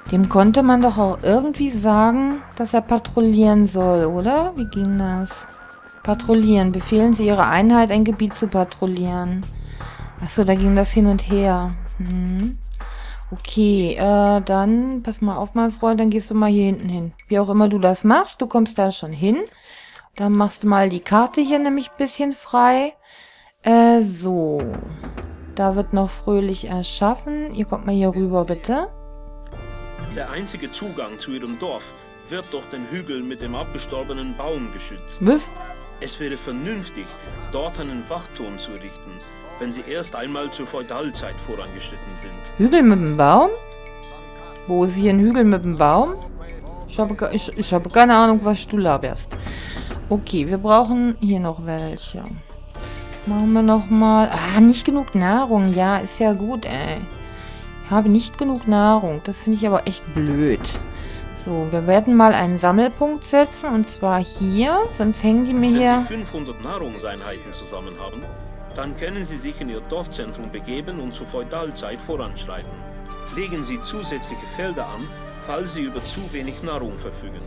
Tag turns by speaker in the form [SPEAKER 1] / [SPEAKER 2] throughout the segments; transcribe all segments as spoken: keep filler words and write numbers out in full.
[SPEAKER 1] Dem konnte man doch auch irgendwie sagen, dass er patrouillieren soll, oder? Wie ging das? Patrouillieren. Befehlen Sie Ihre Einheit, ein Gebiet zu patrouillieren. Achso, da ging das hin und her. Hm. Okay, äh, dann, pass mal auf, mein Freund, dann gehst du mal hier hinten hin. Wie auch immer du das machst, du kommst da schon hin. Dann machst du mal die Karte hier nämlich ein bisschen frei. Äh, so. Da wird noch fröhlich erschaffen. Ihr kommt mal hier rüber, bitte.
[SPEAKER 2] Der einzige Zugang zu ihrem Dorf wird durch den Hügel mit dem abgestorbenen Baum geschützt.
[SPEAKER 1] Was?
[SPEAKER 2] Es wäre vernünftig, dort einen Wachturm zu errichten, wenn sie erst einmal zur Feudalzeit vorangeschritten sind.
[SPEAKER 1] Hügel mit dem Baum? Wo ist hier ein Hügel mit dem Baum? Ich habe, ich, ich habe keine Ahnung, was du laberst. Okay, wir brauchen hier noch welche. Machen wir noch mal. Ah, nicht genug Nahrung. Ja, ist ja gut, ey. Ich habe nicht genug Nahrung. Das finde ich aber echt blöd. So, wir werden mal einen Sammelpunkt setzen. Und zwar hier. Sonst hängen die mir hier...
[SPEAKER 2] Wenn Sie fünfhundert Nahrungseinheiten zusammen haben, dann können Sie sich in Ihr Dorfzentrum begeben und zur Feudalzeit voranschreiten. Legen Sie zusätzliche Felder an, falls Sie über zu wenig Nahrung verfügen.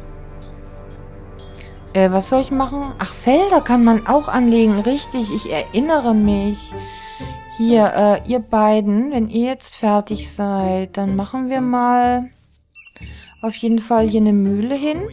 [SPEAKER 1] Äh, was soll ich machen? Ach, Felder kann man auch anlegen. Richtig, ich erinnere mich. Hier, äh, ihr beiden, wenn ihr jetzt fertig seid, dann machen wir mal auf jeden Fall hier eine Mühle hin.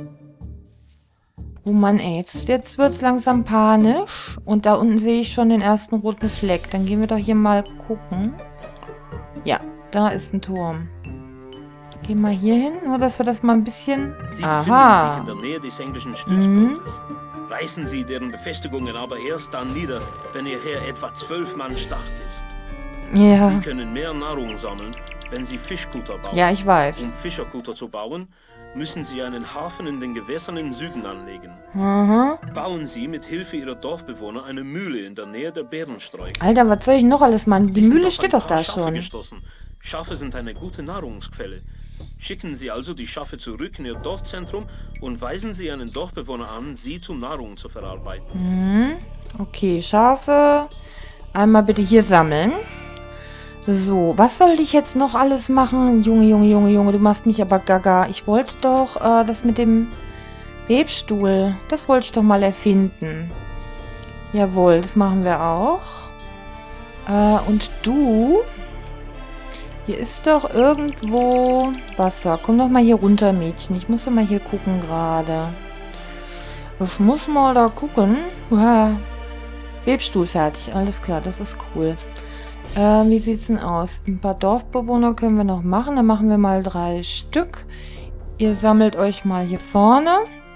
[SPEAKER 1] Oh Mann, ey, jetzt, jetzt wird es langsam panisch. Und da unten sehe ich schon den ersten roten Fleck. Dann gehen wir doch hier mal gucken. Ja, da ist ein Turm. Gehen wir hier hin, nur dass wir das mal ein bisschen...
[SPEAKER 2] Sie
[SPEAKER 1] Aha.
[SPEAKER 2] befinden sich in der Nähe des englischen Stützpunktes. Mhm. Reißen Sie deren Befestigungen aber erst dann nieder, wenn Ihr Heer etwa zwölf Mann stark ist.
[SPEAKER 1] Ja.
[SPEAKER 2] Sie können mehr Nahrung sammeln, wenn Sie Fischkutter bauen.
[SPEAKER 1] Ja, ich weiß.
[SPEAKER 2] Um Fischerkutter zu bauen, müssen Sie einen Hafen in den Gewässern im Süden anlegen.
[SPEAKER 1] Aha.
[SPEAKER 2] Bauen Sie mit Hilfe Ihrer Dorfbewohner eine Mühle in der Nähe der Bärensträucher.
[SPEAKER 1] Alter, was soll ich noch alles machen? Die Mühle steht doch da schon.
[SPEAKER 2] Gestoßen. Schafe sind eine gute Nahrungsquelle. Schicken Sie also die Schafe zurück in Ihr Dorfzentrum und weisen Sie einen Dorfbewohner an, sie zu Nahrung zu verarbeiten.
[SPEAKER 1] Mhm. Okay, Schafe. Einmal bitte hier sammeln. So, was soll ich jetzt noch alles machen? Junge, Junge, Junge, Junge, du machst mich aber gaga. Ich wollte doch äh, das mit dem Webstuhl, das wollte ich doch mal erfinden. Jawohl, das machen wir auch. Äh, und du... Hier ist doch irgendwo Wasser. Komm doch mal hier runter, Mädchen. Ich muss doch mal hier gucken gerade. Ich muss mal da gucken. Uah. Webstuhl fertig. Alles klar, das ist cool. Ähm, wie sieht's denn aus? Ein paar Dorfbewohner können wir noch machen. Dann machen wir mal drei Stück. Ihr sammelt euch mal hier vorne.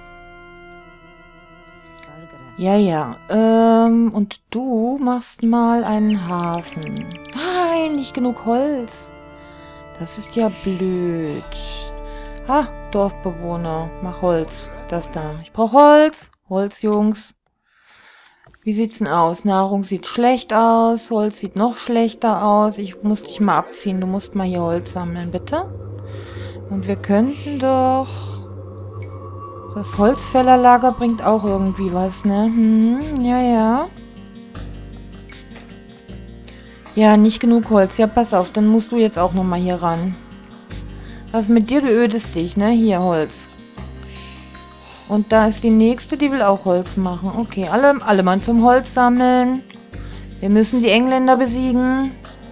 [SPEAKER 1] Ja, ja. Ähm, und du machst mal einen Hafen. Nein, nicht genug Holz. Das ist ja blöd. Ah, Dorfbewohner. Mach Holz. Das da. Ich brauche Holz. Holz, Jungs. Wie sieht's denn aus? Nahrung sieht schlecht aus. Holz sieht noch schlechter aus. Ich muss dich mal abziehen. Du musst mal hier Holz sammeln, bitte. Und wir könnten doch... Das Holzfällerlager bringt auch irgendwie was, ne? Hm, ja, ja. Ja, nicht genug Holz. Ja, pass auf, dann musst du jetzt auch nochmal hier ran. Was ist mit dir? Du ödest dich, ne? Hier, Holz. Und da ist die nächste, die will auch Holz machen. Okay, alle, alle mal zum Holz sammeln. Wir müssen die Engländer besiegen.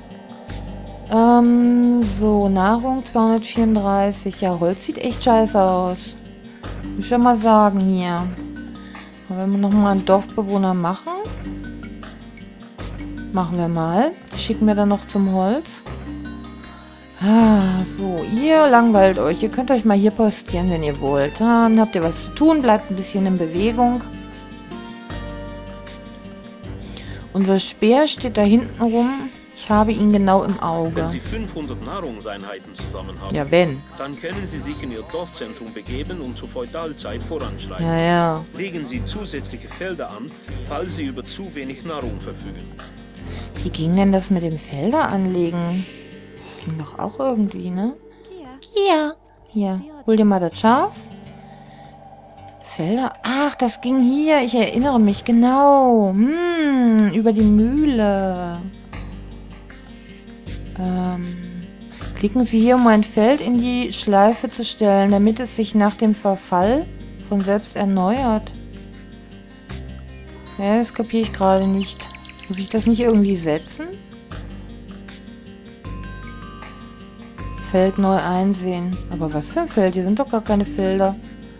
[SPEAKER 1] Ähm, so, Nahrung zweihundertvierunddreißig. Ja, Holz sieht echt scheiße aus. Muss ich ja mal sagen hier. Aber wenn wir nochmal einen Dorfbewohner machen. Machen wir mal. Schicken wir dann noch zum Holz. Ah, so. Ihr langweilt euch. Ihr könnt euch mal hier postieren, wenn ihr wollt. Dann habt ihr was zu tun. Bleibt ein bisschen in Bewegung. Unser Speer steht da hinten rum. Ich habe ihn genau im Auge.
[SPEAKER 2] Wenn Sie fünfhundert Nahrungseinheiten zusammen haben,
[SPEAKER 1] ja, wenn.
[SPEAKER 2] Dann können Sie sich in Ihr Dorfzentrum begeben und zur Feudalzeit voranschreiten.
[SPEAKER 1] Ja, ja.
[SPEAKER 2] Legen Sie zusätzliche Felder an, falls Sie über zu wenig Nahrung verfügen.
[SPEAKER 1] Wie ging denn das mit dem Felder anlegen? Das ging doch auch irgendwie, ne? Hier. Hier. Hol dir mal das Schaf. Felder. Ach, das ging hier. Ich erinnere mich genau. Hm, über die Mühle. Ähm, Klicken Sie hier, um ein Feld in die Schleife zu stellen, damit es sich nach dem Verfall von selbst erneuert. Ja, das kapiere ich gerade nicht. Muss ich das nicht irgendwie setzen? Feld neu einsehen. Aber was für ein Feld? Hier sind doch gar keine Felder.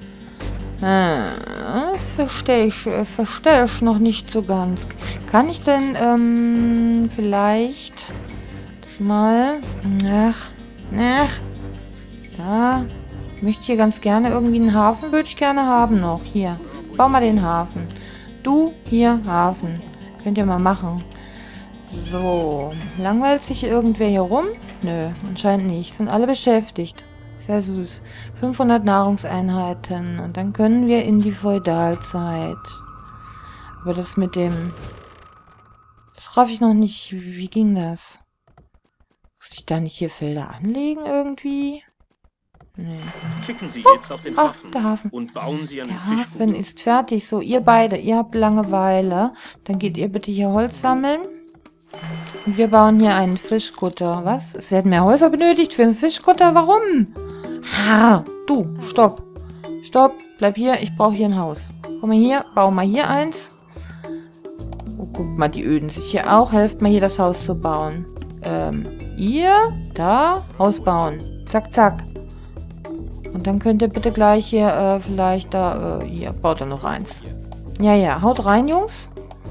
[SPEAKER 1] Das verstehe ich, äh, verstehe ich noch nicht so ganz. Kann ich denn ähm, vielleicht mal... Ach, ach, da. Ich möchte hier ganz gerne irgendwie einen Hafen, würde ich gerne haben noch. Hier, bau mal den Hafen. Du, hier, Hafen. Könnt ihr mal machen. So, langweilt sich irgendwer hier rum? Nö, anscheinend nicht. Sind alle beschäftigt. Sehr süß. fünfhundert Nahrungseinheiten. Und dann können wir in die Feudalzeit. Aber das mit dem... Das raff ich noch nicht. Wie, wie ging das? Muss ich da nicht hier Felder anlegen irgendwie? Nee.
[SPEAKER 2] Klicken Sie
[SPEAKER 1] Oh,
[SPEAKER 2] jetzt auf den
[SPEAKER 1] ah,
[SPEAKER 2] Hafen,
[SPEAKER 1] der Hafen
[SPEAKER 2] und bauen Sie einen
[SPEAKER 1] Der
[SPEAKER 2] Fischgut.
[SPEAKER 1] Hafen ist fertig. So, ihr beide, ihr habt Langeweile. Dann geht ihr bitte hier Holz sammeln. Und wir bauen hier einen Fischkutter. Was? Es werden mehr Häuser benötigt für einen Fischkutter? Warum? Ha, du, stopp. Stopp, bleib hier. Ich brauche hier ein Haus. Komm mal hier, bau mal hier eins. Oh, guck mal, die öden sich hier auch. Helft mal hier das Haus zu bauen. Ähm, ihr, da, Haus bauen. Zack, zack. Und dann könnt ihr bitte gleich hier, äh, vielleicht da, äh, hier, baut er noch eins. Ja, ja, haut rein, Jungs.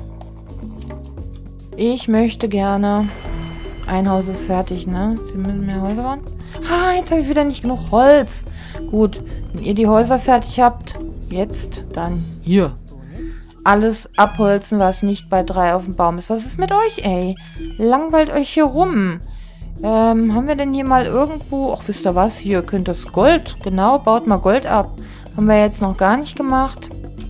[SPEAKER 1] Ich möchte gerne... Ein Haus ist fertig, ne? Sie müssen mehr Häuser bauen. Ah, jetzt habe ich wieder nicht genug Holz. Gut, wenn ihr die Häuser fertig habt, jetzt, dann hier. Alles abholzen, was nicht bei drei auf dem Baum ist. Was ist mit euch, ey? Langweilt euch hier rum. Ähm, haben wir denn hier mal irgendwo... Ach, wisst ihr was? Hier könnt das Gold. Genau, baut mal Gold ab. Haben wir jetzt noch gar nicht gemacht.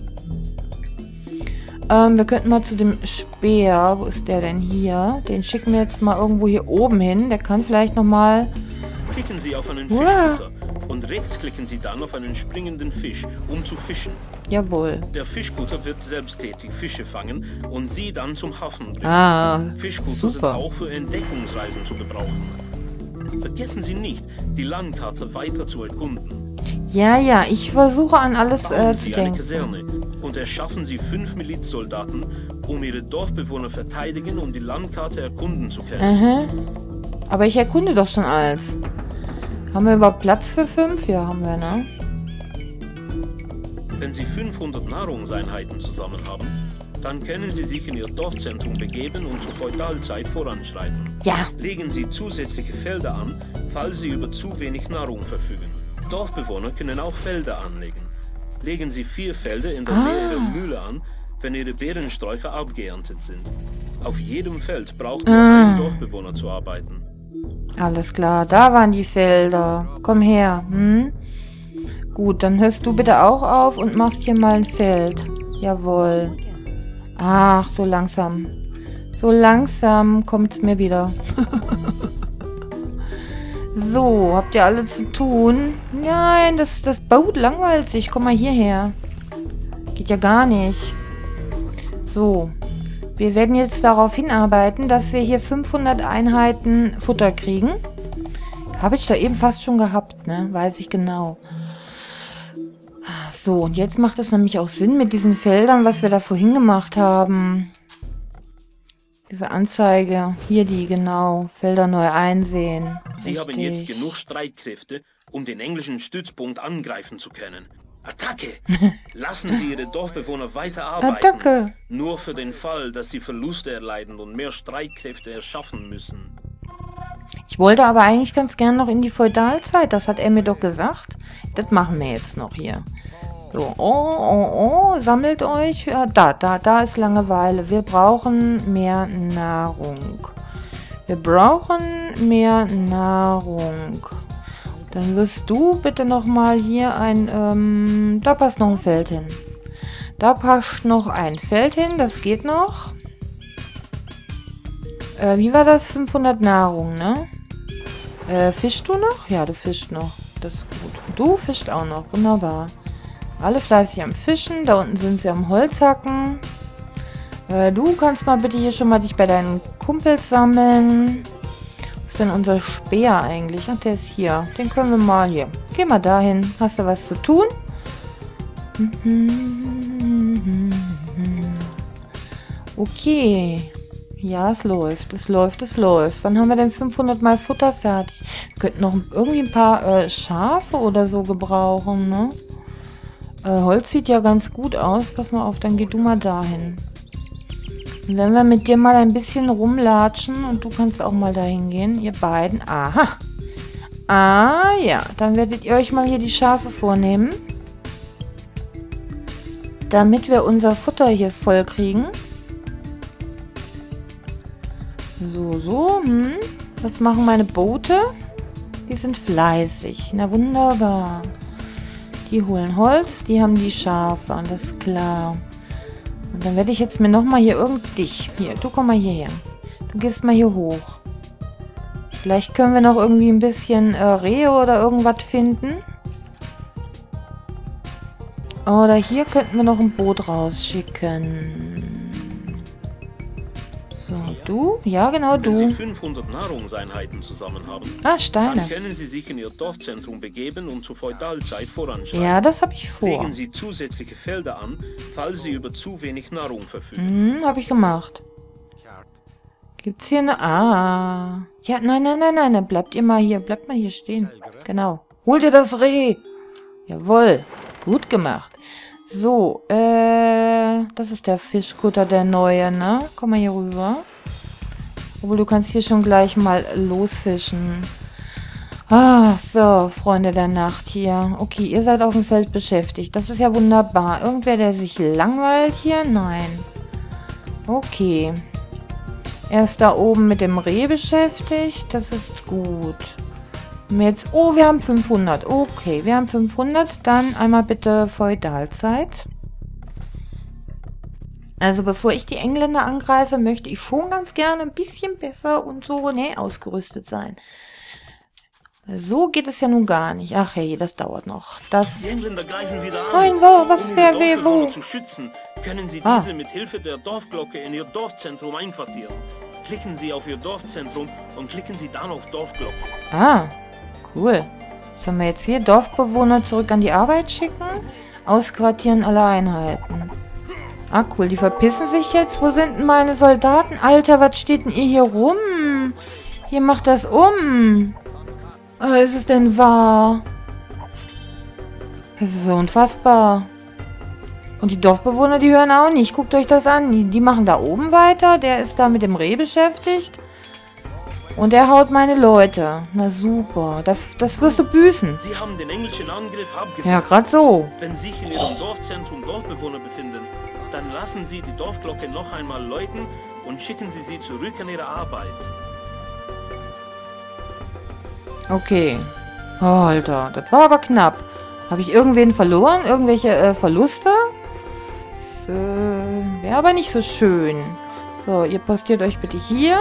[SPEAKER 1] Ähm, wir könnten mal zu dem Speer. Wo ist der denn hier? Den schicken wir jetzt mal irgendwo hier oben hin. Der kann vielleicht nochmal...
[SPEAKER 2] Klicken Sie auf einen
[SPEAKER 1] Uah.
[SPEAKER 2] Fischkutter und rechts klicken Sie dann auf einen springenden Fisch, um zu fischen.
[SPEAKER 1] Jawohl.
[SPEAKER 2] Der Fischkutter wird selbsttätig Fische fangen und sie dann zum Hafen bringen.
[SPEAKER 1] Ah,
[SPEAKER 2] Fischkutter sind
[SPEAKER 1] super.
[SPEAKER 2] auch für Entdeckungsreisen zu gebrauchen. Vergessen Sie nicht, die Landkarte weiter zu erkunden.
[SPEAKER 1] Ja, ja, ich versuche an alles
[SPEAKER 2] Bauen
[SPEAKER 1] äh, zu
[SPEAKER 2] Sie eine
[SPEAKER 1] denken.
[SPEAKER 2] Kaserne und erschaffen Sie fünf Milizsoldaten, um Ihre Dorfbewohner verteidigen und die Landkarte erkunden zu können.
[SPEAKER 1] Aha. Aber ich erkunde doch schon alles. Haben wir überhaupt Platz für fünf? Ja, haben wir, ne?
[SPEAKER 2] Wenn Sie fünfhundert Nahrungseinheiten zusammen haben, dann können Sie sich in Ihr Dorfzentrum begeben und zur Feudalzeit voranschreiten.
[SPEAKER 1] Ja.
[SPEAKER 2] Legen Sie zusätzliche Felder an, falls Sie über zu wenig Nahrung verfügen. Dorfbewohner können auch Felder anlegen. Legen Sie vier Felder in der
[SPEAKER 1] Ah.
[SPEAKER 2] Nähe Ihrer Mühle an, wenn Ihre Beerensträucher abgeerntet sind. Auf jedem Feld braucht nur
[SPEAKER 1] Ah.
[SPEAKER 2] ein Dorfbewohner zu arbeiten.
[SPEAKER 1] Alles klar, da waren die Felder. Komm her, hm? Gut, dann hörst du bitte auch auf und machst hier mal ein Feld. Jawohl. Ach, so langsam. So langsam kommt's mir wieder. So, habt ihr alle zu tun? Nein, das, das Boot langweilt sich. Komm mal hierher. Geht ja gar nicht. So. Wir werden jetzt darauf hinarbeiten, dass wir hier fünfhundert Einheiten Futter kriegen. Habe ich da eben fast schon gehabt, ne? Weiß ich genau. So, und jetzt macht es nämlich auch Sinn mit diesen Feldern, was wir da vorhin gemacht haben. Diese Anzeige. Hier die, genau. Felder neu einsehen.
[SPEAKER 2] Sie haben jetzt
[SPEAKER 1] Richtig.
[SPEAKER 2] genug Streitkräfte, um den englischen Stützpunkt angreifen zu können. Attacke! Lassen Sie Ihre Dorfbewohner weiter arbeiten.
[SPEAKER 1] Attacke!
[SPEAKER 2] Nur für den Fall, dass sie Verluste erleiden und mehr Streitkräfte erschaffen müssen.
[SPEAKER 1] Ich wollte aber eigentlich ganz gern noch in die Feudalzeit. Das hat er mir doch gesagt. Das machen wir jetzt noch hier. So, oh, oh, oh, sammelt euch. Ja, da, da, da ist Langeweile. Wir brauchen mehr Nahrung. Wir brauchen mehr Nahrung. Dann wirst du bitte nochmal hier ein, ähm, da passt noch ein Feld hin. Da passt noch ein Feld hin, das geht noch. Äh, wie war das? fünfhundert Nahrung, ne? Äh, fischst du noch? Ja, du fischst noch. Das ist gut. Du fischst auch noch, wunderbar. Alle fleißig am Fischen, da unten sind sie am Holzhacken. Äh, du kannst mal bitte hier schon mal dich bei deinen Kumpels sammeln. ist denn unser Speer eigentlich? Ach, der ist hier. Den können wir mal hier. Geh mal dahin. Hast du was zu tun? Okay. Ja, es läuft. Es läuft, es läuft. Wann haben wir denn fünfhundert Mal Futter fertig? Wir könnten noch irgendwie ein paar äh, Schafe oder so gebrauchen, ne? Äh, Holz sieht ja ganz gut aus. Pass mal auf, dann geh du mal dahin. Und wenn wir mit dir mal ein bisschen rumlatschen und du kannst auch mal dahin gehen, ihr beiden. Aha. Ah, ja. Dann werdet ihr euch mal hier die Schafe vornehmen. Damit wir unser Futter hier voll kriegen. So, so. Hm. Was machen meine Boote? Die sind fleißig. Na, wunderbar. Die holen Holz, die haben die Schafe. Alles klar. Und dann werde ich jetzt mir nochmal hier irgend dich. Hier, du komm mal hierher. Du gehst mal hier hoch. Vielleicht können wir noch irgendwie ein bisschen äh, Rehe oder irgendwas finden. Oder hier könnten wir noch ein Boot rausschicken. So, du? Ja, genau, du.
[SPEAKER 2] Wenn Sie fünfhundert Nahrungseinheiten zusammen haben,
[SPEAKER 1] ah, Steine.
[SPEAKER 2] Dann können Sie sich in Ihr Dorfzentrum begeben und zur Feudalzeit voranschreiten.
[SPEAKER 1] Ja, das habe ich vor.
[SPEAKER 2] Legen Sie zusätzliche Felder an, falls Sie über zu wenig Nahrung verfügen.
[SPEAKER 1] Mhm, habe ich gemacht. Gibt's hier eine... Ah. Ja, nein, nein, nein, nein, nein. Bleibt ihr mal hier. Bleibt mal hier stehen. Genau. Hol dir das Reh. Jawohl. Gut gemacht. So, äh... das ist der Fischkutter, der neue, ne? Komm mal hier rüber. Obwohl, du kannst hier schon gleich mal losfischen. Ah, so, Freunde der Nacht hier. Okay, ihr seid auf dem Feld beschäftigt. Das ist ja wunderbar. Irgendwer, der sich langweilt hier? Nein. Okay. Er ist da oben mit dem Reh beschäftigt. Das ist gut. Und jetzt, oh, wir haben fünfhundert. Okay, wir haben fünfhundert. Dann einmal bitte Feudalzeit. Also bevor ich die Engländer angreife, möchte ich schon ganz gerne ein bisschen besser und so, ne, ausgerüstet sein. So geht es ja nun gar nicht. Ach hey, das dauert noch. Das
[SPEAKER 2] Die Engländer greifen wieder an.
[SPEAKER 1] Nein, wo? Was
[SPEAKER 2] Um
[SPEAKER 1] wer
[SPEAKER 2] die
[SPEAKER 1] will wo?
[SPEAKER 2] Dorfbewohner zu schützen, können Sie
[SPEAKER 1] Ah.
[SPEAKER 2] diese mit Hilfe der Dorfglocke in Ihr Dorfzentrum einquartieren. Klicken Sie auf Ihr Dorfzentrum und klicken Sie dann auf Dorfglocke.
[SPEAKER 1] Ah, cool. Sollen wir jetzt hier Dorfbewohner zurück an die Arbeit schicken? Ausquartieren alle Einheiten. Ah, cool. Die verpissen sich jetzt. Wo sind denn meine Soldaten? Alter, was steht denn ihr hier rum? Hier macht das um. Oh, ist es denn wahr? Das ist so unfassbar. Und die Dorfbewohner, die hören auch nicht. Guckt euch das an. Die, die machen da oben weiter. Der ist da mit dem Reh beschäftigt. Und der haut meine Leute. Na super. Das, das wirst du büßen.
[SPEAKER 2] Sie haben den englischen Angriff abgewehrt.
[SPEAKER 1] Ja, gerade so.
[SPEAKER 2] Wenn sich in Ihrem Dorfzentrum Dorfbewohner befinden, dann lassen Sie die Dorfglocke noch einmal läuten und schicken Sie sie zurück an ihre Arbeit.
[SPEAKER 1] Okay. Oh, Alter, das war aber knapp. Habe ich irgendwen verloren? Irgendwelche äh, Verluste? Das äh, wäre aber nicht so schön. So, ihr postiert euch bitte hier.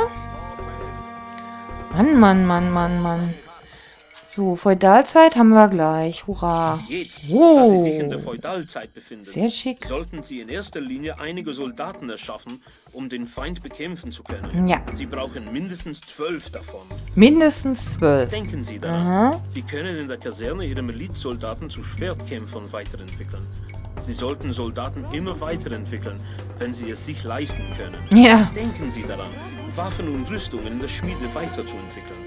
[SPEAKER 1] Mann, Mann, Mann, Mann, Mann. So, Feudalzeit haben wir gleich. Hurra.
[SPEAKER 2] Jetzt,
[SPEAKER 1] Oh.
[SPEAKER 2] da Sie sich in der Feudalzeit befinden,
[SPEAKER 1] Sehr schick.
[SPEAKER 2] sollten Sie in erster Linie einige Soldaten erschaffen, um den Feind bekämpfen zu können.
[SPEAKER 1] Ja.
[SPEAKER 2] Sie brauchen mindestens zwölf davon.
[SPEAKER 1] Mindestens zwölf.
[SPEAKER 2] Denken Sie daran,
[SPEAKER 1] Aha.
[SPEAKER 2] Sie können in der Kaserne Ihre Milizsoldaten zu Schwertkämpfern weiterentwickeln. Sie sollten Soldaten immer weiterentwickeln, wenn sie es sich leisten können.
[SPEAKER 1] Ja.
[SPEAKER 2] Denken Sie daran, Waffen und Rüstungen in der Schmiede weiterzuentwickeln.